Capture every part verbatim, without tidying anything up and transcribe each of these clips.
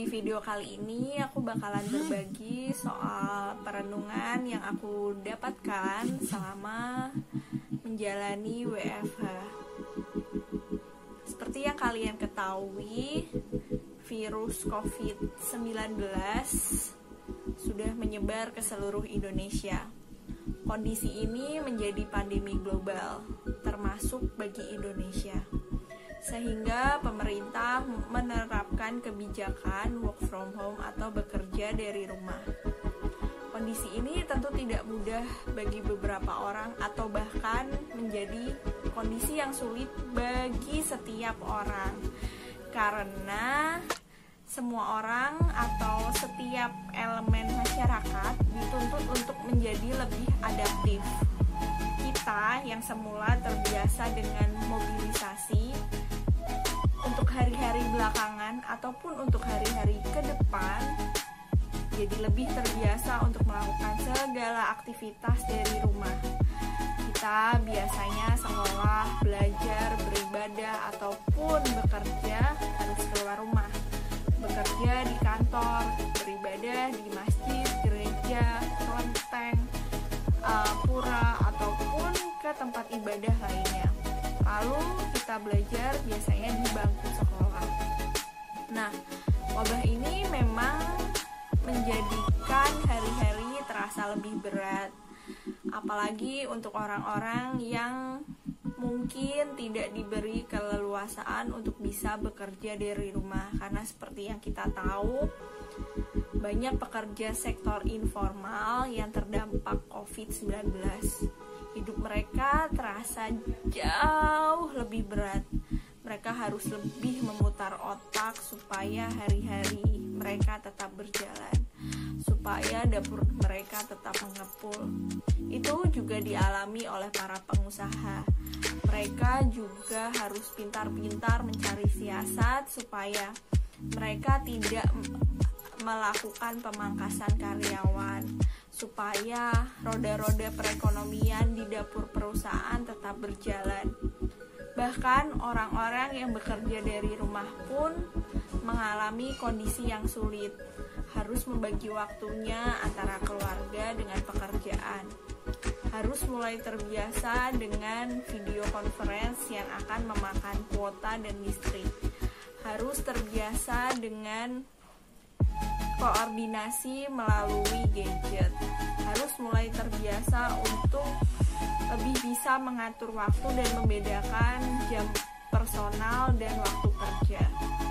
Di video kali ini aku bakalan berbagi soal perenungan yang aku dapatkan selama menjalani W F H. Seperti yang kalian ketahui, virus covid sembilan belas sudah menyebar ke seluruh Indonesia. Kondisi ini menjadi pandemi global, termasuk bagi Indonesia. Sehingga pemerintah menerapkan kebijakan work from home atau bekerja dari rumah. Kondisi ini tentu tidak mudah bagi beberapa orang atau bahkan menjadi kondisi yang sulit bagi setiap orang. Karena semua orang atau setiap elemen masyarakat dituntut untuk menjadi lebih adaptif. Kita yang semula terbiasa dengan mobilisasi untuk hari-hari belakangan ataupun untuk hari-hari ke depan jadi lebih terbiasa untuk melakukan segala aktivitas dari rumah. Kita biasanya sekolah, belajar, beribadah ataupun bekerja harus keluar rumah. Bekerja di kantor, beribadah di masjid, gereja, kelenteng, uh, pura ataupun ke tempat ibadah lainnya. Lalu kita belajar biasanya di bangku sekolah. Nah, wabah ini memang menjadikan hari-hari terasa lebih berat. Apalagi untuk orang-orang yang mungkin tidak diberi keleluasaan untuk bisa bekerja dari rumah. Karena seperti yang kita tahu, banyak pekerja sektor informal yang terdampak covid sembilan belas. Hidup mereka terasa jauh lebih berat. Mereka harus lebih memutar otak supaya hari-hari mereka tetap berjalan, supaya dapur mereka tetap mengepul. Itu juga dialami oleh para pengusaha. Mereka juga harus pintar-pintar mencari siasat supaya mereka tidak melakukan pemangkasan karyawan, supaya roda-roda perekonomian di dapur perusahaan tetap berjalan. Bahkan orang-orang yang bekerja dari rumah pun mengalami kondisi yang sulit, harus membagi waktunya antara keluarga dengan pekerjaan, harus mulai terbiasa dengan video conference yang akan memakan kuota dan listrik, harus terbiasa dengan koordinasi melalui gadget, harus mulai terbiasa untuk lebih bisa mengatur waktu dan membedakan jam personal dan waktu kerja.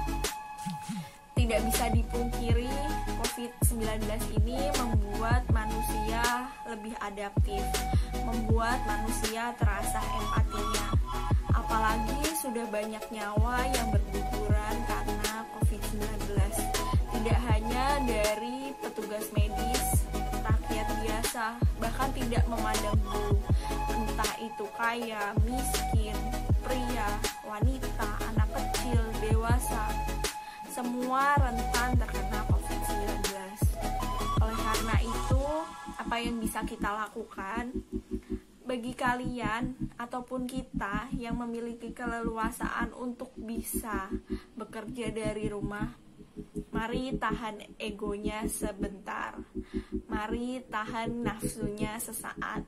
Tidak bisa dipungkiri, covid sembilan belas ini membuat manusia lebih adaptif, membuat manusia terasa empatinya. Apalagi sudah banyak nyawa yang berguguran karena covid sembilan belas. Tidak hanya dari petugas medis, rakyat biasa, bahkan tidak memandang bulu, entah itu kaya, miskin, pria, wanita, anak kecil, dewasa, semua rentan terkena covid sembilan belas. Oleh karena itu, apa yang bisa kita lakukan? Bagi kalian ataupun kita yang memiliki keleluasaan untuk bisa bekerja dari rumah, mari tahan egonya sebentar. Mari tahan nafsunya sesaat.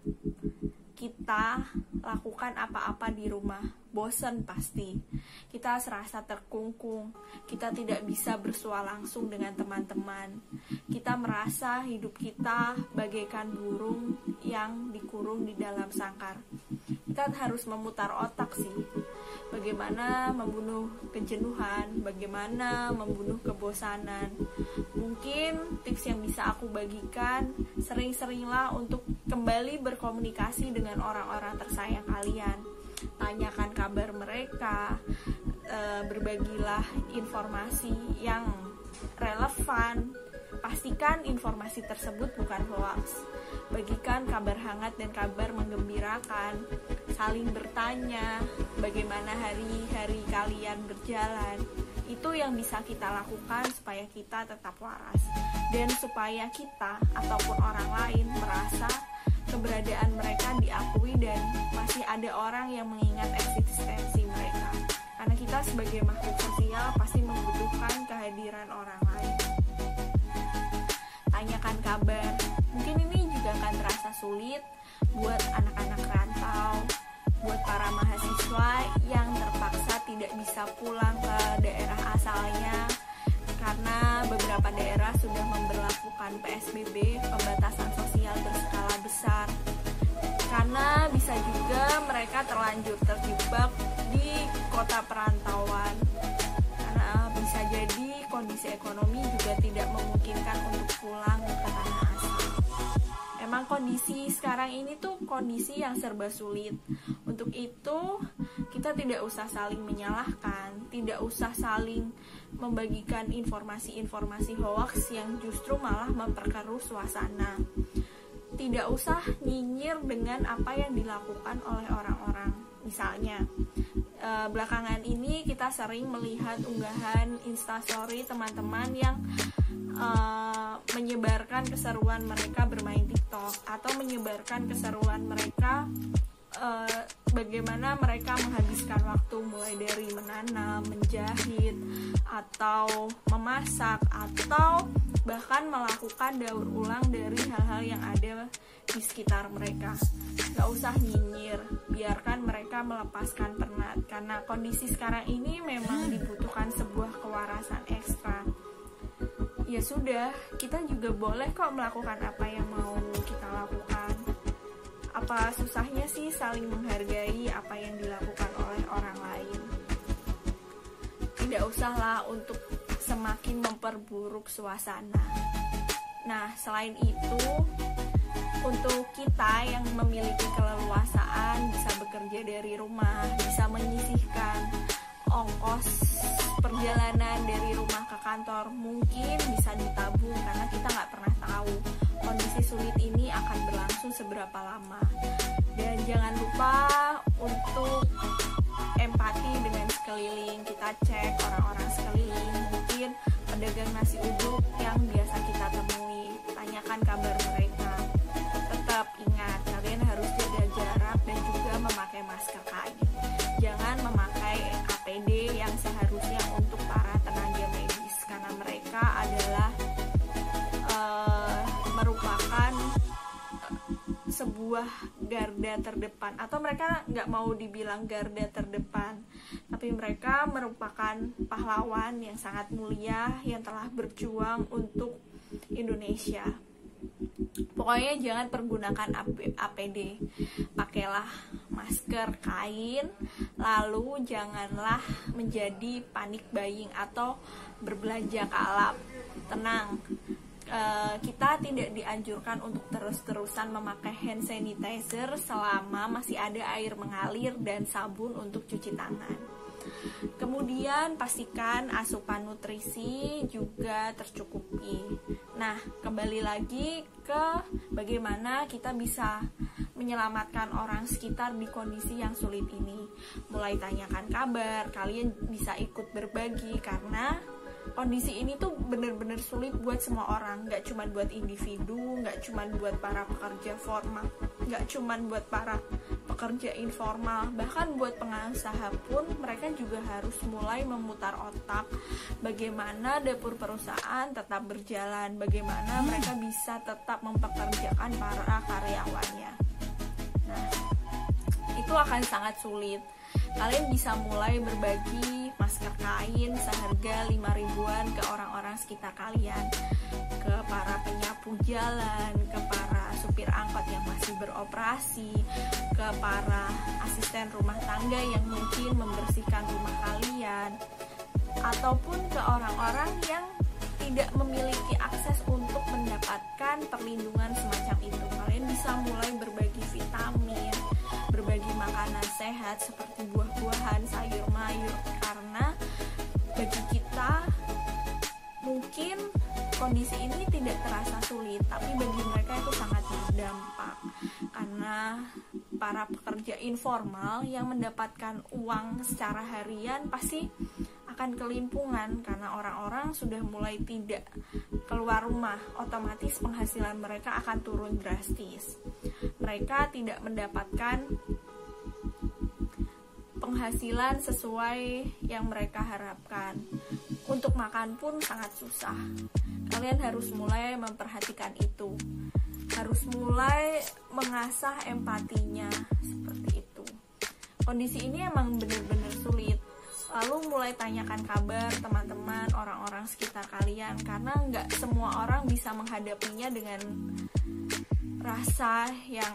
Kita lakukan apa-apa di rumah, bosan pasti. Kita serasa terkungkung, kita tidak bisa bersua langsung dengan teman-teman. Kita merasa hidup kita bagaikan burung yang dikurung di dalam sangkar. Kita harus memutar otak sih. Bagaimana membunuh kejenuhan, bagaimana membunuh kebosanan. Mungkin tips yang bisa aku bagikan, sering-seringlah untuk kembali berkomunikasi dengan orang-orang tersayang kalian. Tanyakan kabar mereka, e, berbagilah informasi yang relevan. Pastikan informasi tersebut bukan hoax. Bagikan kabar hangat dan kabar menggembirakan. Saling bertanya bagaimana hari-hari kalian berjalan. Itu yang bisa kita lakukan supaya kita tetap waras, dan supaya kita ataupun orang lain merasa keberadaan mereka diakui dan masih ada orang yang mengingat eksistensi mereka. Karena kita sebagai makhluk sosial pasti membutuhkan kehadiran orang lain. sulit buat anak-anak rantau, buat para mahasiswa yang terpaksa tidak bisa pulang ke daerah asalnya karena beberapa daerah sudah memberlakukan P S B B, pembatasan sosial berskala besar. Karena bisa juga mereka terlanjur terjebak di kota perantauan, karena bisa jadi kondisi ekonomi juga tidak memungkinkan untuk pulang ke tanah asal. Emang kondisi sekarang ini tuh kondisi yang serba sulit. Untuk itu kita tidak usah saling menyalahkan, tidak usah saling membagikan informasi-informasi hoaks yang justru malah memperkeruh suasana. Tidak usah nyinyir dengan apa yang dilakukan oleh orang-orang. Misalnya, eh, belakangan ini kita sering melihat unggahan instastory teman-teman yang eh, menyebarkan keseruan mereka bermain TikTok atau menyebarkan keseruan mereka eh, bagaimana mereka menghabiskan waktu mulai dari menanam, menjahit, atau memasak, atau bahkan melakukan daur ulang dari hal-hal yang ada di sekitar mereka. Gak usah nyinyir, biarkan mereka melepaskan penat, karena kondisi sekarang ini memang dibutuhkan sebuah kewarasan ekstra. Ya sudah, kita juga boleh kok melakukan apa yang mau kita lakukan. Apa susahnya sih saling menghargai apa yang dilakukan oleh orang lain? Tidak usahlah untuk semakin memperburuk suasana. Nah, selain itu, untuk kita yang memiliki keleluasaan bisa bekerja dari rumah, bisa menyisihkan ongkos perjalanan dari rumah ke kantor, mungkin bisa ditabung karena kita nggak pernah tahu kondisi sulit ini akan berlangsung seberapa lama. Dan jangan lupa untuk empati dengan sekeliling. Kita cek orang-orang sekeliling, mungkin pedagang nasi uduk yang biasa kita temui, tanyakan kabar mereka. Tetap ingat, kalian harus jaga jarak dan juga memakai masker kain. Jangan memakai A P D yang seharusnya untuk para tenaga medis, karena mereka adalah uh, merupakan sebuah garda terdepan, atau mereka nggak mau dibilang garda terdepan, tapi mereka merupakan pahlawan yang sangat mulia yang telah berjuang untuk Indonesia. Pokoknya jangan pergunakan A P D, pakailah masker kain, lalu janganlah menjadi panic buying atau berbelanja kalap. Tenang, Uh, kita tidak dianjurkan untuk terus-terusan memakai hand sanitizer selama masih ada air mengalir dan sabun untuk cuci tangan. Kemudian pastikan asupan nutrisi juga tercukupi. Nah, kembali lagi ke bagaimana kita bisa menyelamatkan orang sekitar di kondisi yang sulit ini. Mulai tanyakan kabar, kalian bisa ikut berbagi, karena kondisi ini tuh bener-bener sulit buat semua orang, nggak cuma buat individu, nggak cuma buat para pekerja formal, nggak cuma buat para pekerja informal, bahkan buat pengusaha pun mereka juga harus mulai memutar otak bagaimana dapur perusahaan tetap berjalan, bagaimana mereka bisa tetap mempekerjakan para karyawannya. Nah, itu akan sangat sulit. Kalian bisa mulai berbagi masker kain seharga lima ribuan ke orang-orang sekitar kalian, ke para penyapu jalan, ke para supir angkot yang masih beroperasi, ke para asisten rumah tangga yang mungkin membersihkan rumah kalian, ataupun ke orang-orang yang tidak memiliki akses untuk mendapatkan perlindungan semacam itu. Kalian bisa mulai berbagi vitamin, berbagi makanan sehat seperti buah-buahan, sayur mayur, karena bagi kita mungkin kondisi ini tidak terasa sulit, tapi bagi mereka itu sangat berdampak, karena para pekerja informal yang mendapatkan uang secara harian pasti akan kelimpungan karena orang-orang sudah mulai tidak keluar rumah, otomatis penghasilan mereka akan turun drastis. Mereka tidak mendapatkan penghasilan sesuai yang mereka harapkan. Untuk makan pun sangat susah. Kalian harus mulai memperhatikan itu. harus mulai mengasah empatinya seperti itu. Kondisi ini emang benar-benar sulit. Lalu mulai tanyakan kabar teman-teman, orang-orang sekitar kalian, karena nggak semua orang bisa menghadapinya dengan rasa yang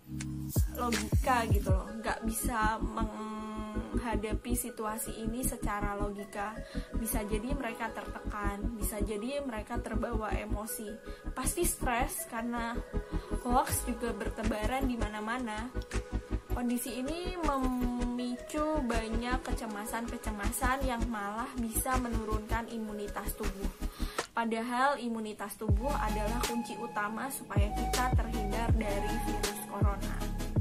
logika gitu loh. Nggak bisa menghadapi situasi ini secara logika. Bisa jadi mereka tertekan, bisa jadi mereka terbawa emosi. Pasti stres karena hoax juga bertebaran di mana-mana. Kondisi ini memicu banyak kecemasan-kecemasan yang malah bisa menurunkan imunitas tubuh. Padahal imunitas tubuh adalah kunci utama supaya kita terhindar dari virus corona.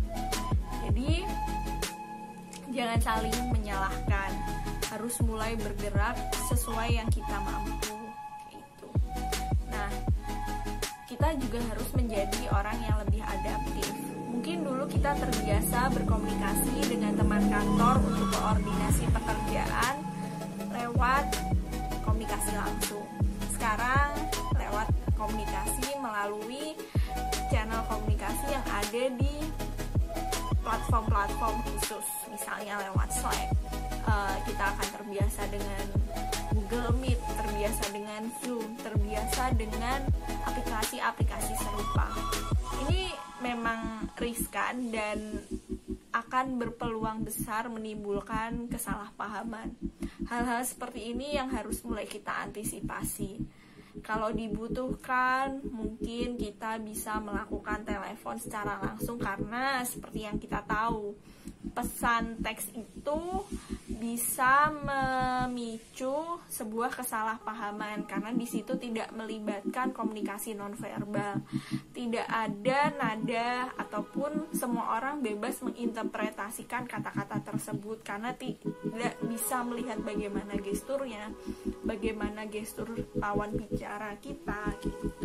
Jadi, jangan saling menyalahkan. Harus mulai bergerak sesuai yang kita mampu. Gitu. Nah, kita juga harus menjadi orang yang lebih adaptif. Mungkin dulu kita terbiasa berkomunikasi dengan teman kantor untuk koordinasi pekerjaan lewat komunikasi langsung. Sekarang lewat komunikasi melalui channel komunikasi yang ada di platform-platform khusus, misalnya lewat Slack. Uh, kita akan terbiasa dengan Google Meet, terbiasa dengan Zoom, terbiasa dengan aplikasi-aplikasi serupa. Ini memang riskan dan akan berpeluang besar menimbulkan kesalahpahaman. Hal-hal seperti ini yang harus mulai kita antisipasi. Kalau dibutuhkan, mungkin kita bisa melakukan telepon secara langsung, karena seperti yang kita tahu, pesan teks itu bisa memicu sebuah kesalahpahaman karena di situ tidak melibatkan komunikasi nonverbal. Tidak ada nada ataupun semua orang bebas menginterpretasikan kata-kata tersebut karena tidak bisa melihat bagaimana gesturnya, bagaimana gestur lawan bicara kita gitu.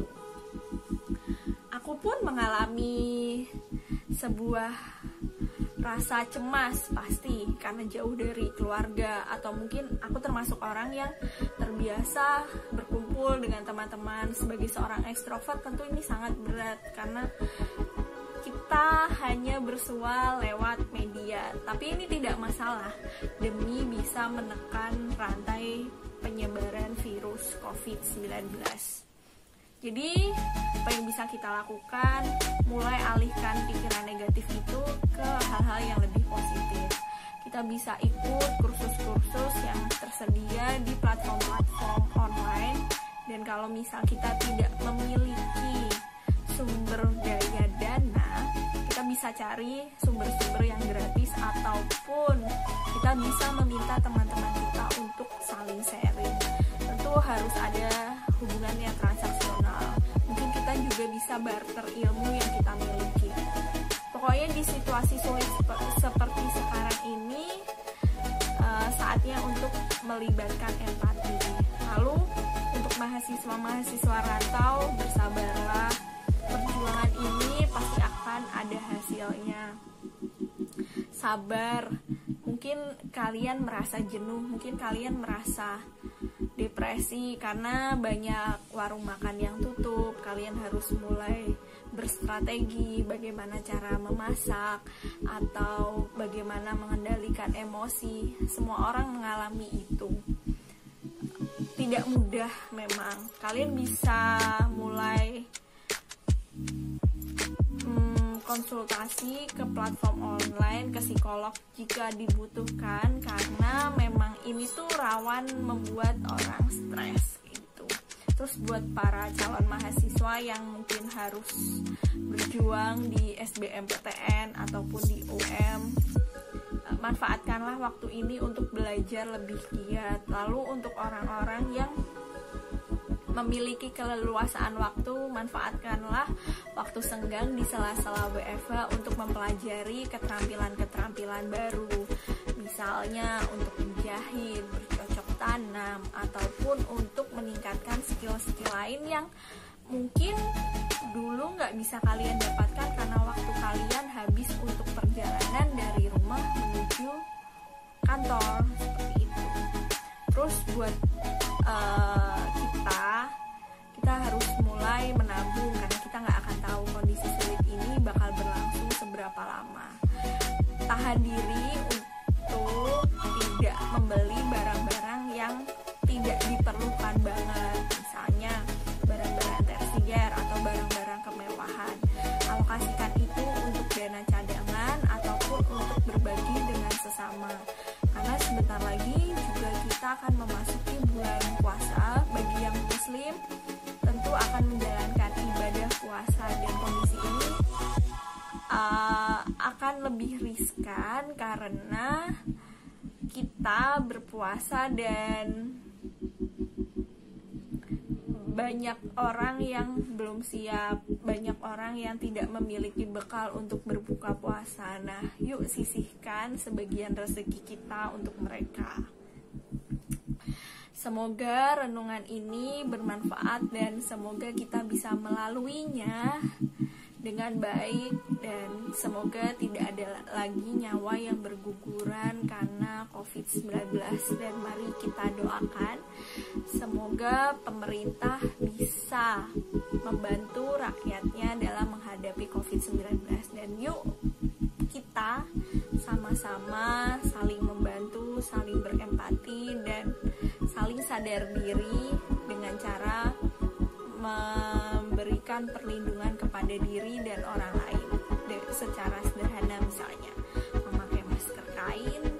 Aku pun mengalami sebuah rasa cemas pasti karena jauh dari keluarga, atau mungkin aku termasuk orang yang terbiasa berkumpul dengan teman-teman. Sebagai seorang ekstrovert tentu ini sangat berat karena kita hanya bersua lewat media, tapi ini tidak masalah demi bisa menekan rantai penyebaran virus covid sembilan belas. Jadi, apa yang bisa kita lakukan? Mulai alihkan pikiran negatif itu ke hal-hal yang lebih positif. Kita bisa ikut kursus-kursus yang tersedia di platform-platform online. Dan kalau misal kita tidak memiliki sumber daya dana, kita bisa cari sumber-sumber yang gratis, ataupun kita bisa meminta teman-teman kita untuk saling sharing. Tentu harus ada hubungan yang transaksional. Mungkin kita juga bisa barter ilmu yang kita miliki. Pokoknya di situasi sulit seperti sekarang ini, uh, saatnya untuk melibatkan empati. Lalu untuk mahasiswa-mahasiswa rantau, bersabarlah. Perjuangan ini pasti akan ada hasilnya. Sabar. Mungkin kalian merasa jenuh, mungkin kalian merasa depresi karena banyak warung makan yang tutup. Kalian harus mulai berstrategi bagaimana cara memasak atau bagaimana mengendalikan emosi. Semua orang mengalami itu. Tidak mudah memang. Kalian bisa mulai konsultasi ke platform online, ke psikolog jika dibutuhkan, karena memang ini tuh rawan membuat orang stres gitu. Terus buat para calon mahasiswa yang mungkin harus berjuang di S B M P T N ataupun di U M, manfaatkanlah waktu ini untuk belajar lebih giat. Lalu untuk orang-orang yang memiliki keleluasaan waktu, manfaatkanlah waktu senggang di sela-sela W F H untuk mempelajari keterampilan-keterampilan baru, misalnya untuk menjahit, bercocok tanam, ataupun untuk meningkatkan skill-skill lain yang mungkin dulu nggak bisa kalian dapatkan karena waktu kalian habis untuk perjalanan dari rumah menuju kantor, seperti itu. Terus buat uh, kita kita harus mulai menabung karena kita nggak akan tahu kondisi bakal berlangsung seberapa lama. Tahan diri untuk tidak membeli barang-barang yang tidak diperlukan banget, misalnya barang-barang tersier atau barang-barang kemewahan. Alokasikan itu untuk dana cadangan ataupun untuk berbagi dengan sesama, karena sebentar lagi juga kita akan memasuki bulan puasa. Bagi yang muslim tentu akan menjalankan ibadah puasa, dan kondisi ini uh, akan lebih riskan karena kita berpuasa dan banyak orang yang belum siap, banyak orang yang tidak memiliki bekal untuk berbuka puasa. Nah, yuk sisihkan sebagian rezeki kita untuk mereka. Semoga renungan ini bermanfaat dan semoga kita bisa melaluinya dengan baik, dan semoga tidak ada lagi nyawa yang berguguran karena covid sembilan belas, dan mari kita doakan semoga pemerintah bisa membantu rakyatnya dalam menghadapi covid sembilan belas, dan yuk kita sama-sama saling membantu, saling berempati, dan saling sadar diri dengan cara memberikan perlindungan kepada diri dan orang lain secara sederhana, misalnya memakai masker kain